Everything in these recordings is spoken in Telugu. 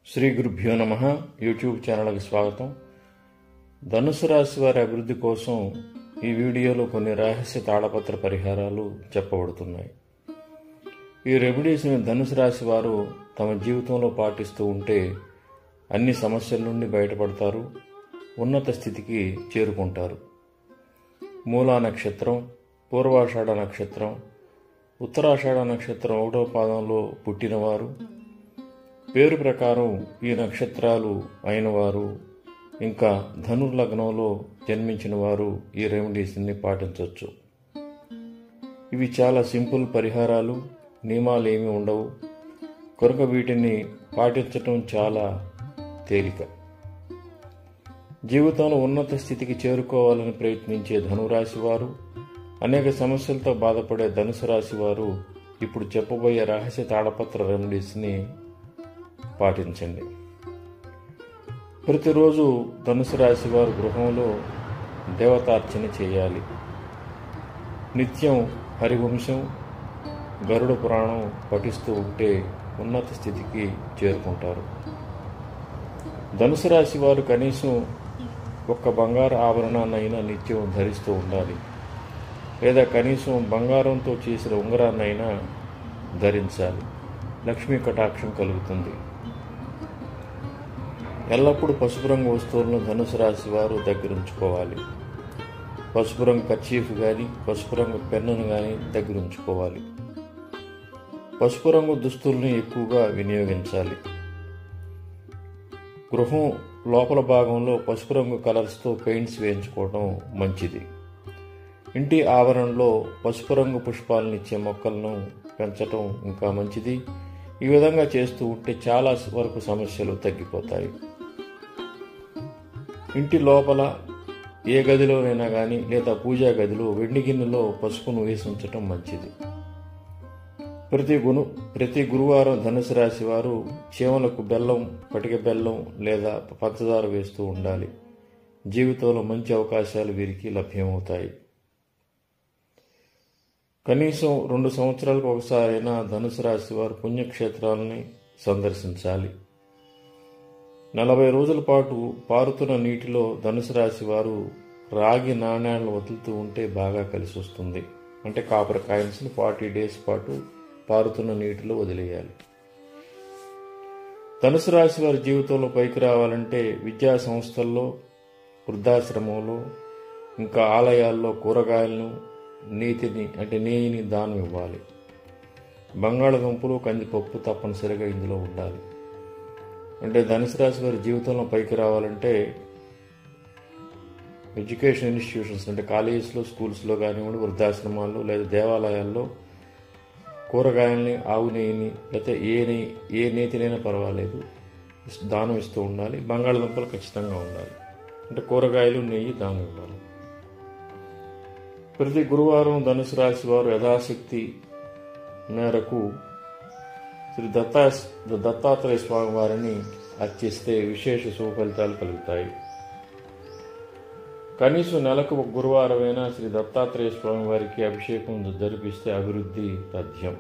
శ్రీ గురుభ్యో నమః. యూట్యూబ్ ఛానల్కి స్వాగతం. ధనుసు రాశి వారి అభివృద్ధి కోసం ఈ వీడియోలో కొన్ని రహస్య తాళపత్ర పరిహారాలు చెప్పబడుతున్నాయి. ఈ రెమెడీస్ని ధనుసు రాశి వారు తమ జీవితంలో పాటిస్తూ ఉంటే అన్ని సమస్యల నుండి బయటపడతారు, ఉన్నత స్థితికి చేరుకుంటారు. మూలా నక్షత్రం, పూర్వాషాఢ నక్షత్రం, ఉత్తరాషాఢ నక్షత్రం 1వ పాదంలో పుట్టినవారు, పేరు ప్రకారం ఈ నక్షత్రాలు అయినవారు, ఇంకా ధనుర్లగ్నంలో జన్మించిన వారు ఈ రెమెడీస్ని పాటించవచ్చు. ఇవి చాలా సింపుల్ పరిహారాలు, నియమాలు ఏమీ ఉండవు కనుక వీటిని పాటించటం చాలా తేలిక. జీవితంలో ఉన్నత స్థితికి చేరుకోవాలని ప్రయత్నించే ధనురాశి వారు, అనేక సమస్యలతో బాధపడే ధనుసు రాశి వారు ఇప్పుడు చెప్పబోయే రహస్య తాళపత్ర రెమెడీస్ని పాటించండి. ప్రతిరోజు ధనుసు రాశి వారు గృహంలో దేవతార్చన చేయాలి. నిత్యం హరివంశం, గరుడ పురాణం పఠిస్తూ ఉంటే ఉన్నత స్థితికి చేరుకుంటారు. ధనుసు రాశి వారు కనీసం ఒక్క బంగారు ఆభరణాన్నైనా నిత్యం ధరిస్తూ ఉండాలి, లేదా కనీసం బంగారంతో చేసిన ఉంగరాన్నైనా ధరించాలి. లక్ష్మీ కటాక్షం కలుగుతుంది. ఎల్లప్పుడూ పసుపు రంగు వస్తువులను ధనుసు రాశి వారు దగ్గరుంచుకోవాలి. పసుపు రంగు కర్చీఫ్ కానీ, పసుపు రంగు పెన్నును కానీ దగ్గరుంచుకోవాలి. పసుపు రంగు దుస్తుల్ని ఎక్కువగా వినియోగించాలి. గృహం లోపల భాగంలో పసుపు రంగు కలర్స్తో పెయింట్స్ వేయించుకోవడం మంచిది. ఇంటి ఆవరణలో పసుపు రంగు పుష్పాలను ఇచ్చే మొక్కలను పెంచడం ఇంకా మంచిది. ఈ విధంగా చేస్తూ ఉంటే చాలా వరకు సమస్యలు తగ్గిపోతాయి. ఇంటి లోపల ఏ గదిలోనైనా కానీ, లేదా పూజా గదిలో వెండి గిన్నెలో పసుపును వేసి ఉంచటం మంచిది. ప్రతి గురువారం ధనుసు రాశి వారు చీమలకు బెల్లం, పటిక బెల్లం లేదా పంచదార వేస్తూ ఉండాలి. జీవితంలో మంచి అవకాశాలు వీరికి లభ్యమవుతాయి. కనీసం 2 సంవత్సరాలకు ఒకసారైనా ధనుసు రాశి వారు పుణ్యక్షేత్రాలని సందర్శించాలి. 40 రోజుల పాటు పారుతున్న నీటిలో ధనుసు రాశి వారు రాగి నాణ్యాలను వదులుతూ ఉంటే బాగా కలిసి వస్తుంది. అంటే కాపర్ కాయిన్స్ని 40 డేస్ పాటు పారుతున్న నీటిలో వదిలేయాలి. ధనుసు రాశి వారి జీవితంలో పైకి రావాలంటే విద్యా సంస్థల్లో, వృద్ధాశ్రమంలో, ఇంకా ఆలయాల్లో కూరగాయలను, నెయ్యిని దానం ఇవ్వాలి. బంగాళదుంపలు, కందిపప్పు తప్పనిసరిగా ఇందులో ఉండాలి. అంటే ధనుసు రాశి వారి జీవితంలో పైకి రావాలంటే ఎడ్యుకేషన్ ఇన్స్టిట్యూషన్స్ అంటే కాలేజెస్లో, స్కూల్స్లో కానివ్వండి, వృద్ధాశ్రమాల్లో లేదా దేవాలయాల్లో కూరగాయల్ని, ఆవు నెయ్యిని, లేకపోతే ఏ నేతినైనా పర్వాలేదు దానం ఇస్తూ ఉండాలి. బంగాళదుంపలు ఖచ్చితంగా ఉండాలి. అంటే కూరగాయలు, నెయ్యి దానం ఇవ్వాలి. ప్రతి గురువారం ధనుసు రాశి వారు యథాశక్తి మేరకు శ్రీ దత్తాత్రేయ స్వామి వారిని అర్చిస్తే విశేష శుభ ఫలితాలు కలుగుతాయి. కనీసం నెలకు ఒక గురువారమైనా శ్రీ దత్తాత్రేయ స్వామి వారికి అభిషేకం జరిపిస్తే అభివృద్ధి తథ్యం.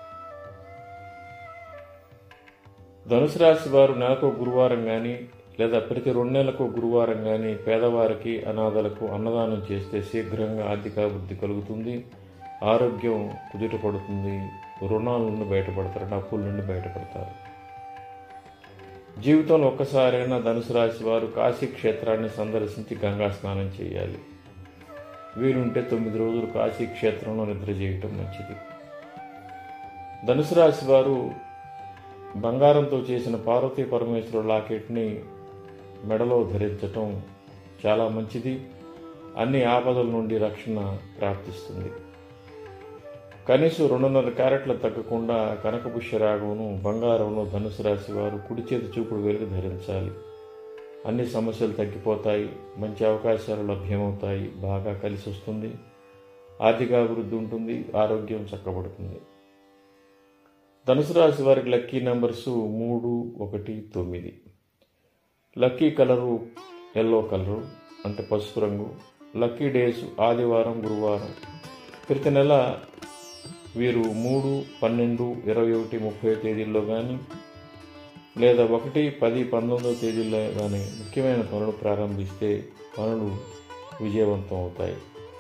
ధనుసు రాశి వారు నెలకు గురువారం కానీ, లేదా ప్రతి 2 నెలలకు గురువారం కానీ పేదవారికి, అనాథలకు అన్నదానం చేస్తే శీఘ్రంగా ఆర్థికాభివృద్ధి కలుగుతుంది, ఆరోగ్యం కుదుటపడుతుంది, రుణాల నుండి బయటపడతారు, అప్పుల నుండి బయటపడతారు. జీవితంలో ఒక్కసారైనా ధనుసు రాశి వారు కాశీ క్షేత్రాన్ని సందర్శించి గంగా స్నానం చేయాలి. వీలుంటే 9 రోజులు కాశీ క్షేత్రంలో నిద్ర చేయటం మంచిది. ధనుసు రాశి వారు బంగారంతో చేసిన పార్వతీ పరమేశ్వరుడు లాకెట్ని మెడలో ధరించటం చాలా మంచిది. అన్ని ఆపదల నుండి రక్షణ ప్రాప్తిస్తుంది. కనీసం 2.5 క్యారెట్లు తగ్గకుండా కనకపుష్య రాగమును బంగారంలో ధనుసు రాశి వారు కుడి చేతి చూపుడు వేలుకు ధరించాలి. అన్ని సమస్యలు తగ్గిపోతాయి, మంచి అవకాశాలు లభ్యమవుతాయి, బాగా కలిసి వస్తుంది, ఆర్థికాభివృద్ధి ఉంటుంది, ఆరోగ్యం చక్కబడుతుంది. ధనుసు రాశి వారికి lucky numbers 3, 1, 9. Lucky colour yellow colour అంటే పసుపు రంగు. లక్కీ డేస్ ఆదివారం, గురువారం. ప్రతి నెల వీరు 3, 12, 21, 30 తేదీల్లో కానీ లేదా 1, 10, 19వ తేదీల్లో కానీ ముఖ్యమైన పనులు ప్రారంభిస్తే పనులు విజయవంతం అవుతాయి.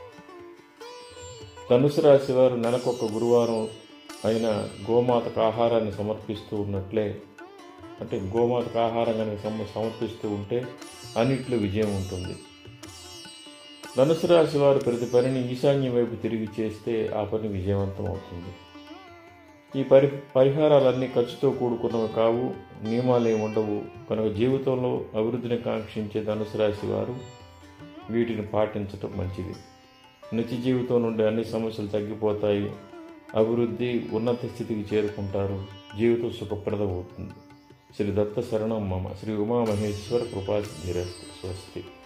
ధనుసు రాశి వారు నెలకొక గురువారం అయిన గోమాతకు ఆహారాన్ని సమర్పిస్తూ ఉన్నట్లే, అంటే గోమాతకు ఆహారం కనుక సమర్పిస్తూ ఉంటే అన్నిట్లో విజయం ఉంటుంది. ధనుసు రాశి వారు ప్రతి పనిని ఈశాన్యం వైపు తిరిగి చేస్తే ఆ పని విజయవంతం అవుతుంది. ఈ పరిహారాలన్నీ ఖర్చుతో కూడుకున్నవి కావు, నియమాలేమి ఉండవు. కనుక జీవితంలో అభివృద్ధిని కాంక్షించే ధనుసు రాశి వారు వీటిని పాటించటం మంచిది. నిత్య జీవితం నుండి అన్ని సమస్యలు తగ్గిపోతాయి, అభివృద్ధి ఉన్నత స్థితికి చేరుకుంటారు, జీవితం సుఖప్రదమవుతుంది. శ్రీ దత్త శరణం మమ. శ్రీ ఉమామహేశ్వర కృపాసిద్ధిరస్తు. స్వస్తి.